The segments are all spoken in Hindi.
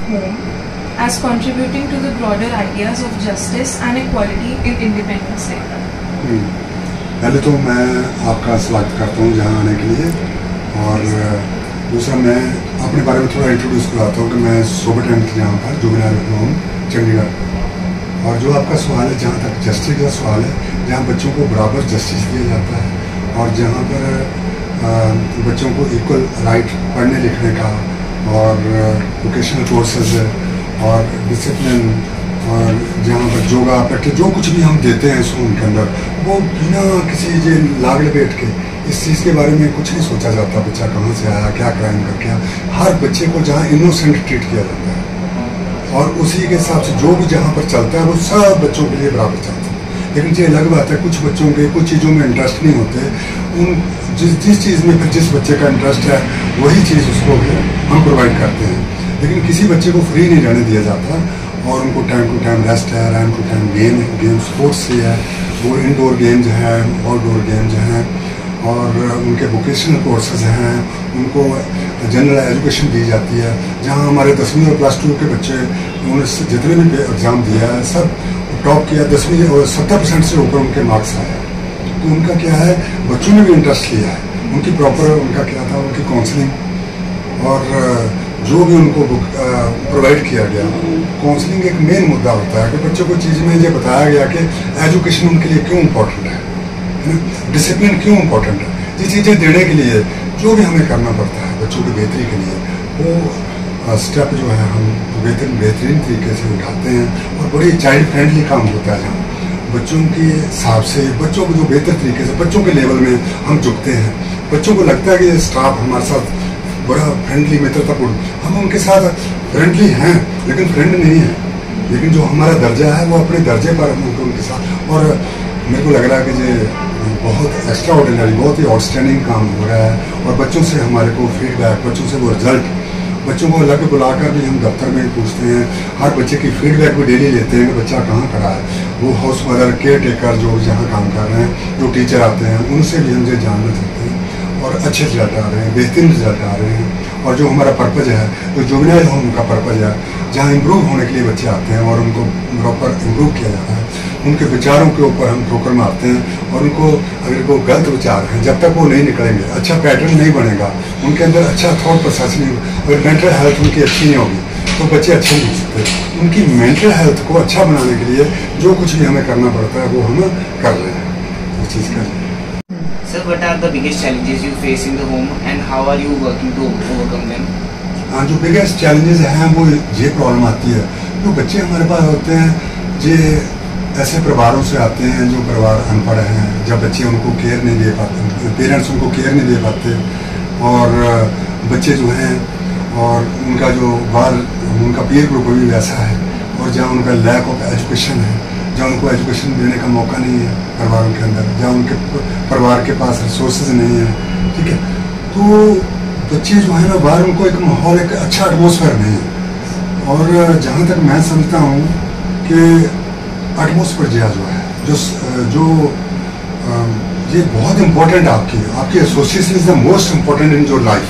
home as contributing to the broader ideas of justice and equality in Independence Day? पहले तो मैं आपका स्वागत करता हूँ यहाँ आने के लिए, और दूसरा मैं अपने बारे में थोड़ा इंट्रोड्यूस कराता हूँ कि मैं सुपरिटेंडेंट यहाँ पर जुवेनाइल होम चंडीगढ़। और जो आपका सवाल है, जहाँ तक जस्टिस का सवाल है, जहाँ बच्चों को बराबर जस्टिस दिया जाता है और जहाँ पर बच्चों को इक्वल राइट पढ़ने लिखने का और वोकेशनल कोर्सेज और डिसिप्लिन, और जहाँ पर योगा प्रैक्टिस जो कुछ भी हम देते हैं स्कूल के अंदर, वो बिना किसी जे लाग लपेट के इस चीज़ के बारे में कुछ नहीं सोचा जाता बच्चा कहाँ से आया, क्या क्राइम करके आया। हर बच्चे को जहाँ इनोसेंट ट्रीट किया जाता है और उसी के हिसाब से जो भी जहाँ पर चलता है वो सब बच्चों के लिए बराबर चलता है। लेकिन ये अलग बात है, कुछ बच्चों के कुछ चीज़ों में इंटरेस्ट नहीं होते, उन जिस चीज़ में फिर जिस बच्चे का इंटरेस्ट है वही चीज़ उसको हम प्रोवाइड करते हैं। लेकिन किसी बच्चे को फ्री नहीं रहने दिया जाता और उनको टाइम टू टाइम रेस्ट है, time to time game sports से है, वो इंडोर गेम्स हैं, आउटडोर गेम्स हैं, और उनके वोकेशनल कोर्सेज हैं, उनको जनरल एजुकेशन दी जाती है। जहाँ हमारे 10वीं और +2 के बच्चे उन्होंने जितने भी एग्ज़ाम दिया है सब टॉप किया, 10वीं और 70% से ऊपर उनके मार्क्स आए। तो उनका क्या है, बच्चों ने भी इंटरेस्ट लिया है, उनकी प्रॉपर उनका क्या था, उनकी काउंसलिंग और जो भी उनको प्रोवाइड किया गया। काउंसलिंग एक मेन मुद्दा होता है कि बच्चों को चीज़ में ये बताया गया कि एजुकेशन उनके लिए क्यों इम्पोर्टेंट है ना, डिसिप्लिन क्यों इम्पोर्टेंट है। ये चीज़ें देने के लिए जो भी हमें करना पड़ता है बच्चों की बेहतरी के लिए, वो स्टेप जो है हम बेहतरीन तरीके से उठाते हैं और बड़ी चाइल्ड फ्रेंडली काम होता है, जहाँ बच्चों के हिसाब से बच्चों को जो बेहतर तरीके से बच्चों के लेवल में हम झुकते हैं। बच्चों को लगता है कि ये स्टाफ हमारे साथ बड़ा फ्रेंडली मित्रतापूर्ण, हम उनके साथ फ्रेंडली हैं लेकिन फ्रेंड नहीं है। लेकिन जो हमारा दर्जा है वो अपने दर्जे पर हम उनके साथ, और मेरे को लग रहा है कि ये बहुत एक्स्ट्रा ऑर्डिनरी, बहुत ही आउटस्टैंडिंग काम हो रहा है। और बच्चों से हमारे को फीडबैक, बच्चों से वो रिजल्ट, बच्चों को अलग बुलाकर भी हम दफ्तर में पूछते हैं, हर बच्चे की फीडबैक भी डेली लेते हैं कि बच्चा कहाँ खड़ा है। वो हाउस मदर, केयर टेकर जो जहाँ काम कर रहे हैं, जो टीचर आते हैं, उनसे भी हम ये जानना चाहते हैं और अच्छे रिजल्ट आ रहे हैं, बेहतरीन रिजल्ट आ रहे हैं। और जो हमारा पर्पज़ है, जो जुवेनाइल होम का पर्पज़ है, जहाँ इम्प्रूव होने के लिए बच्चे आते हैं और उनको प्रॉपर इम्प्रूव किया जाता है, उनके विचारों के ऊपर हम ठोकर मारते हैं। और उनको अगर वो गलत विचार हैं, जब तक वो नहीं निकलेंगे, अच्छा पैटर्न नहीं बनेगा, उनके अंदर अच्छा थॉट प्रोसेस नहीं होगा, अगर मेंटल हेल्थ उनकी अच्छी नहीं होगी तो बच्चे अच्छे नहीं हो सकते। उनकी मेंटल हेल्थ को अच्छा बनाने के लिए जो कुछ भी हमें करना पड़ता है वो हम कर रहे हैं, वो चीज़ कर रहे हैं। Sir, what are the biggest challenges you face in the home and how are you working to overcome them? हाँ, जो बिगेस्ट चैलेंजेस हैं वो ये प्रॉब्लम आती है, जो बच्चे हमारे पास होते हैं जे ऐसे परिवारों से आते हैं जो परिवार अनपढ़ हैं, जब बच्चे उनको केयर नहीं दे पाते, पेरेंट्स उनको केयर नहीं दे पाते, और बच्चे जो हैं और उनका जो बाहर उनका पीयर ग्रुप भी वैसा है, और जहाँ उनका लैक ऑफ एजुकेशन है, जहाँ उनको एजुकेशन देने का मौका नहीं है परिवारों के अंदर, जहाँ उनके परिवार के पास रिसोर्सेज नहीं है, ठीक है, तो बच्चे जो है ना बाहर उनको एक माहौल, एक अच्छा एटमोसफेयर नहीं है। और जहाँ तक मैं समझता हूँ कि एटमोसफेयर जो है जो ये बहुत इम्पोर्टेंट है, आपकी association is the most important in your life.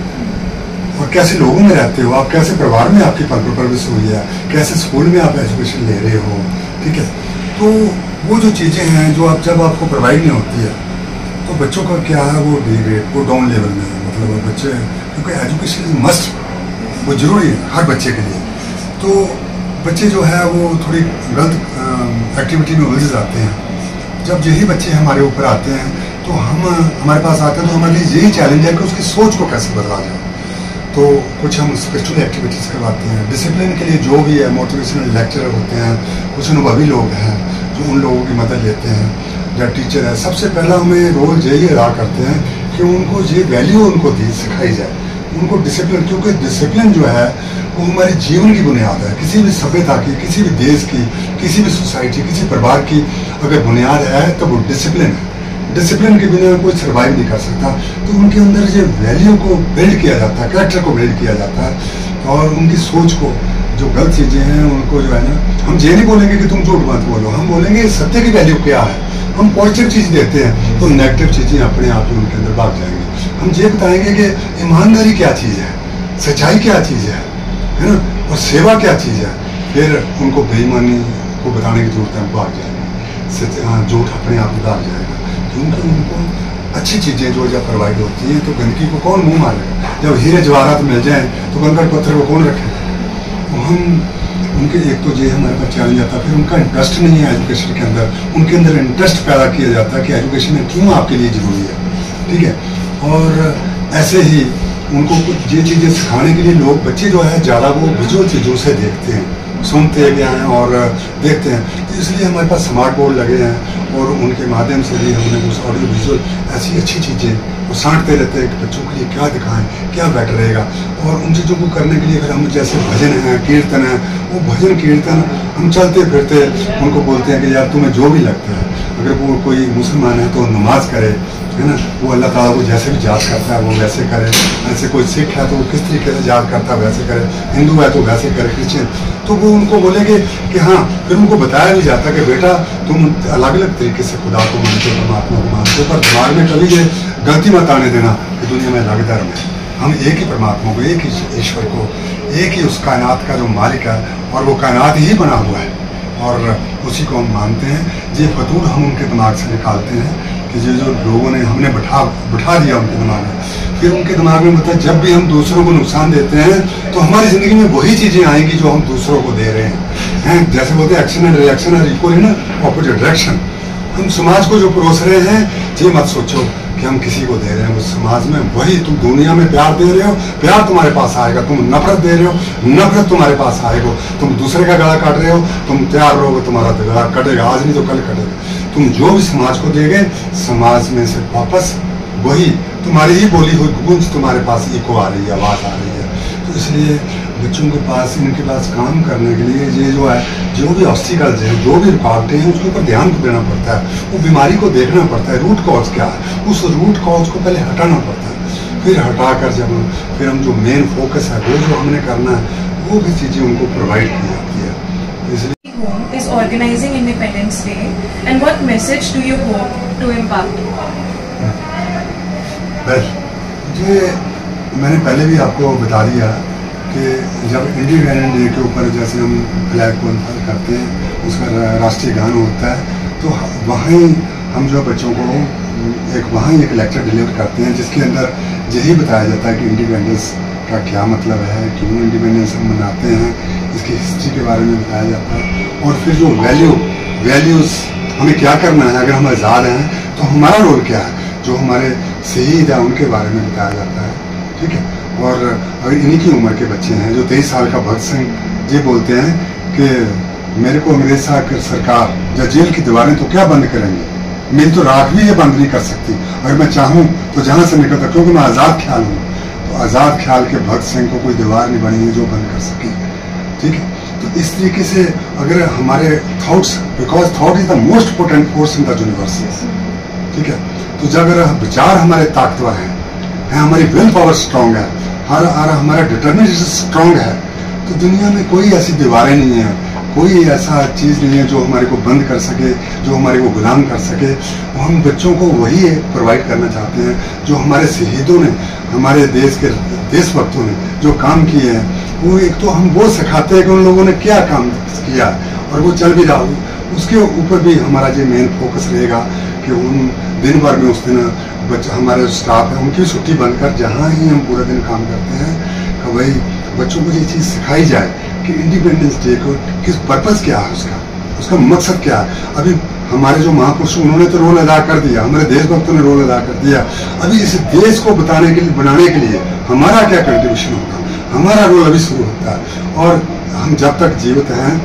और कैसे लोगों में रहते हो आप, कैसे परिवार में आपकी परवरिश हुई है, कैसे स्कूल में आप एजुकेशन ले रहे हो, ठीक है। तो वो जो चीज़ें हैं जो आप जब आपको प्रोवाइड नहीं होती है तो बच्चों का क्या है, वो डिग्रेड, वो डाउन लेवल में है। मतलब बच्चे, क्योंकि एजुकेशन इज मस्ट, वो ज़रूरी है हर बच्चे के लिए। तो बच्चे जो है वो थोड़ी गलत एक्टिविटी में उलझ जाते हैं। जब यही बच्चे हमारे ऊपर आते हैं तो हमारे पास आते हैं तो हमारे लिए यही चैलेंज है कि उसकी सोच को कैसे बदला जाए। तो कुछ हम स्पिरिचुअल एक्टिविटीज़ करवाते हैं, डिसिप्लिन के लिए जो भी है, मोटिवेशनल लेक्चर होते हैं, कुछ अनुभवी लोग हैं जो उन लोगों की मदद लेते हैं, या टीचर है। सबसे पहला हमें रोल यही अदा करते हैं कि उनको ये वैल्यू उनको सिखाई जाए, उनको डिसिप्लिन, क्योंकि डिसिप्लिन जो है वो हमारे जीवन की बुनियाद है। किसी भी सभ्यता की, किसी भी देश की, किसी भी सोसाइटी, किसी परिवार की अगर बुनियाद है तो वो डिसिप्लिन है। डिसिप्लिन के बिना कोई सर्वाइव नहीं कर सकता। तो उनके अंदर जो वैल्यू को बिल्ड किया जाता है, कैरेक्टर को बिल्ड किया जाता है, और उनकी सोच को, जो गलत चीज़ें हैं उनको जो है ना, हम ये नहीं बोलेंगे कि तुम झूठ मत बोलो, हम बोलेंगे सत्य की वैल्यू क्या है। हम पॉजिटिव चीज़ देते हैं तो नेगेटिव चीज़ें अपने आप ही उनके अंदर भाग जाएंगी। हम ये बताएंगे कि ईमानदारी क्या चीज़ है, सच्चाई क्या चीज़ है ना। और सेवा क्या चीज़ है, फिर उनको बेईमानी को बताने की जरूरत है, उनको आ जाएगा, झूठ अपने आप में भाग जाएगा, क्योंकि उनको अच्छी चीज़ें जो जब प्रोवाइड होती हैं तो गंदगी को कौन मुंह मारेगा। जब हीरे जवाहरात मिल जाए तो कंकड़ पत्थर को कौन रखेगा। तो हम उनके एक तो ये हमारे पास चैलेंज आता है, फिर उनका इंटरेस्ट नहीं है एजुकेशन के अंदर, उनके अंदर इंटरेस्ट पैदा किया जाता है कि एजुकेशन में क्यों आपके लिए ज़रूरी है, ठीक है। और ऐसे ही उनको कुछ ये चीज़ें सिखाने के लिए लोग बच्चे जो है ज़्यादा वो विजुअल चीज़ों से देखते हैं, सुनते भी हैं और देखते हैं। तो इसलिए हमारे पास स्मार्ट बोर्ड लगे हैं और उनके माध्यम से भी हमने उस ऑडियो विजुअल ऐसी अच्छी चीज़ें वो साँटते रहते हैं कि बच्चों के लिए क्या दिखाएं, क्या बेटर रहेगा। और उन चीज़ों को करने के लिए फिर हम जैसे भजन है, कीर्तन है, वो भजन कीर्तन हम चलते फिरते उनको बोलते हैं कि यार तुम्हें जो भी लगता है, अगर वो कोई मुसलमान है तो नमाज करे, है ना, वो अल्लाह ताला को जैसे भी याद करता है वो वैसे करे, ऐसे कोई सिख है तो वो किस तरीके से याद करता है वैसे करे, हिंदू है तो वैसे करे, क्रिश्चियन। तो वो उनको बोलेंगे कि हाँ, फिर उनको बताया भी जाता है कि बेटा तुम अलग अलग तरीके से खुदा को मानते हो, परमात्मा को मानते हो, पर दिमाग में कभी ये गलती मत आने देना कि दुनिया में अलग धर्म है। हम एक ही परमात्मा को, एक ही ईश्वर को, एक ही उस कायनात का जो मालिक है और वो कायनात ही बना हुआ है और उसी को हम मानते हैं। ये फतूर हम उनके दिमाग से निकालते हैं कि ये जो लोगों ने हमने बिठा दिया उनके दिमाग में, फिर उनके दिमाग में मतलब जब भी हम दूसरों को नुकसान देते हैं तो हमारी ज़िंदगी में वही चीज़ें आएंगी जो हम दूसरों को दे रहे हैं। जैसे बोलते हैं action and reaction are equal in opposite direction. हम समाज को जो परोस रहे हैं, ये मत सोचो कि हम किसी को दे रहे हैं, उस समाज में वही तुम दुनिया में प्यार दे रहे हो, प्यार तुम्हारे पास आएगा। तुम नफरत दे रहे हो, नफरत तुम्हारे पास आएगा। तुम दूसरे का गला काट रहे हो, तुम तैयार रहोगे तुम्हारा गला कटेगा, आज नहीं तो कल कटेगा। तुम जो भी समाज को देगे, समाज में से वापस वही तुम्हारी ही बोली हुई गूंज तुम्हारे पास इको आ रही है, आवाज़ आ रही है। तो इसलिए बच्चों के पास, इनके पास काम करने के लिए ये जो है, जो भी ऑब्स्टिकल्स हैं, जो भी रुकावटें हैं, उसके ऊपर ध्यान देना पड़ता है। वो बीमारी को देखना पड़ता है, रूट कॉज क्या है, उस रूट कॉज को पहले हटाना पड़ता है। फिर हटाकर जब फिर हम जो मेन फोकस है वो जो हमने करना है, वो भी चीज़ें उनको प्रोवाइड की जाती है। इसलिए is organizing Independence Day, and what message do you hope to impart? ये मैंने पहले भी आपको बता दिया कि जब इंडिपेंडेंस डे के ऊपर जैसे हम फ्लैग को अनफोल्ड करते हैं, उसका राष्ट्रीय गान होता है, तो वहीं हम जो बच्चों को वहाँ एक लेक्चर डिलीवर करते हैं जिसके अंदर यही बताया जाता है कि इंडिपेंडेंस का क्या मतलब है, क्यों इंडिपेंडेंस हम मनाते हैं, इसकी हिस्ट्री के बारे में बताया जाता है। और फिर जो वैल्यूज़ हमें क्या करना है, अगर हम आज़ाद हैं तो हमारा रोल क्या है, जो हमारे शहीद हैं उनके बारे में बताया जाता है, ठीक है। और अगर इन्हीं की उम्र के बच्चे हैं, जो 23 साल का भगत सिंह जी बोलते हैं कि मेरे को अंग्रेज सरकार या जेल की दीवारें तो क्या बंद करेंगे, मेरी तो राख भी ये बंद नहीं कर सकती, अगर मैं चाहूँ तो जहाँ से निकलता, क्योंकि मैं आज़ाद ख्याल हूँ। तो आज़ाद ख्याल के भगत सिंह को कोई दीवार नहीं बनी है जो बंद कर सके, ठीक है। तो इस तरीके से अगर हमारे thoughts, because thought is the most potent force in the universe, ठीक है। तो जब अगर विचार हमारे ताकतवर हैं, हमारी विल पावर स्ट्रांग है, हमारा डिटर्मिनेशन स्ट्रांग है, तो दुनिया में कोई ऐसी दीवारें नहीं है, कोई ऐसा चीज़ नहीं है जो हमारे को बंद कर सके, जो हमारे को गुलाम कर सके। और हम बच्चों को वही प्रोवाइड करना चाहते हैं जो हमारे शहीदों ने, हमारे देश के देशभक्तों ने जो काम किए हैं। वो एक तो हम वो सिखाते हैं कि उन लोगों ने क्या काम किया और वो चल भी रहा, उसके ऊपर भी हमारा जो मेन फोकस रहेगा कि उन दिन भर में उस दिन बच्चा, हमारे स्टाफ है, उनकी छुट्टी बनकर जहाँ ही हम पूरा दिन काम करते हैं कि भाई बच्चों को ये चीज़ सिखाई जाए कि इंडिपेंडेंस डे को किस पर्पज़ क्या है, उसका मकसद क्या है। अभी हमारे जो महापुरुष उन्होंने तो रोल अदा कर दिया, हमारे देशभक्तों ने रोल अदा कर दिया, अभी इस देश को बनाने के लिए हमारा क्या कंट्रीब्यूशन होगा, हमारा रोल अभी शुरू होता है। और हम जब तक जीवित हैं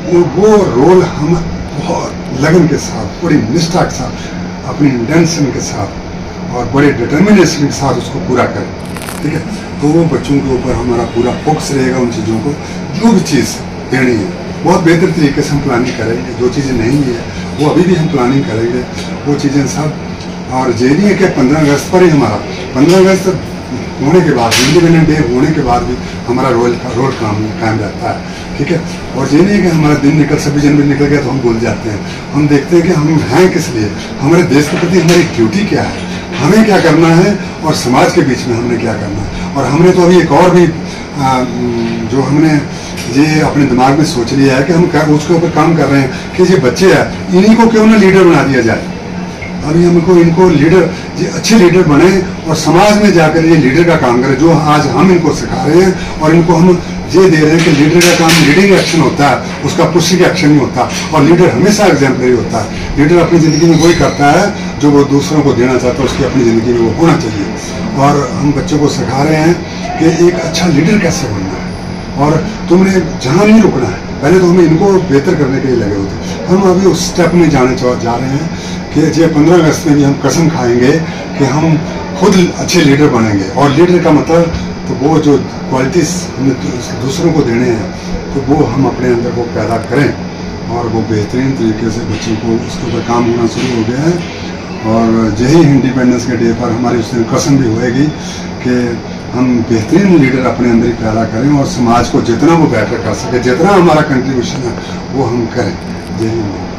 वो रोल हम बहुत लगन के साथ, पूरी निष्ठा के साथ, अपनी इंटेंशन के साथ और बड़े डिटर्मिनेशन के साथ उसको पूरा करें, ठीक है। तो वो बच्चों के ऊपर हमारा पूरा फोकस रहेगा, उन चीज़ों को जो भी चीज़ देनी है बहुत बेहतर तरीके से हम प्लानिंग करेंगे। जो चीज़ें नहीं है वो अभी भी हम प्लानिंग करेंगे, वो चीज़ें सब। और ये नहीं है कि 15 अगस्त पर ही हमारा 15 अगस्त होने के बाद, इंडिपेंडेंस डे होने के बाद भी हमारा रोल कायम रहता है, ठीक है। और ये नहीं है कि हमारा दिन 26 जनवरी निकल गया तो हम भूल जाते हैं। हम देखते हैं कि हम हैं किस लिए, हमारे देश के प्रति हमारी ड्यूटी क्या है, हमें क्या करना है और समाज के बीच में हमने क्या करना है। और हमने तो अभी एक और भी जो हमने ये अपने दिमाग में सोच लिया है कि हम उसके ऊपर काम कर रहे हैं कि ये बच्चे हैं, इन्हीं को क्यों ना लीडर बना दिया जाए। अभी हमको इनको लीडर, ये अच्छे लीडर बने और समाज में जाकर ये लीडर का काम करें, जो आज हम इनको सिखा रहे हैं। और इनको हम ये दे रहे हैं कि लीडर का काम लीडिंग एक्शन होता है, उसका पुशिंग एक्शन नहीं होता। और लीडर हमेशा एग्जाम्पलरी होता है। लीडर अपनी ज़िंदगी में वही करता है जो वो दूसरों को देना चाहता है, उसकी अपनी ज़िंदगी में वो होना चाहिए। और हम बच्चों को सिखा रहे हैं कि एक अच्छा लीडर कैसे बनना है। और तुमने जहाँ नहीं रुकना है, पहले तो हमें इनको बेहतर करने के लिए लगे होते। हम अभी उस स्टेप में जा रहे हैं कि ये 15 अगस्त में भी हम कसम खाएंगे कि हम खुद अच्छे लीडर बनेंगे। और लीडर का मतलब तो वो जो क्वालिटीज़ हमें दूसरों को देने हैं, तो वो हम अपने अंदर वो पैदा करें। और वो बेहतरीन तरीके से बच्चों को उसके ऊपर काम होना शुरू हो गया है। और यही इंडिपेंडेंस के डे पर हमारी उस दिन कसम भी होएगी कि हम बेहतरीन लीडर अपने अंदर ही पैदा करें और समाज को जितना वो बेटर कर सके, जितना हमारा कंट्रीब्यूशन है वो हम करें। जय हिंद।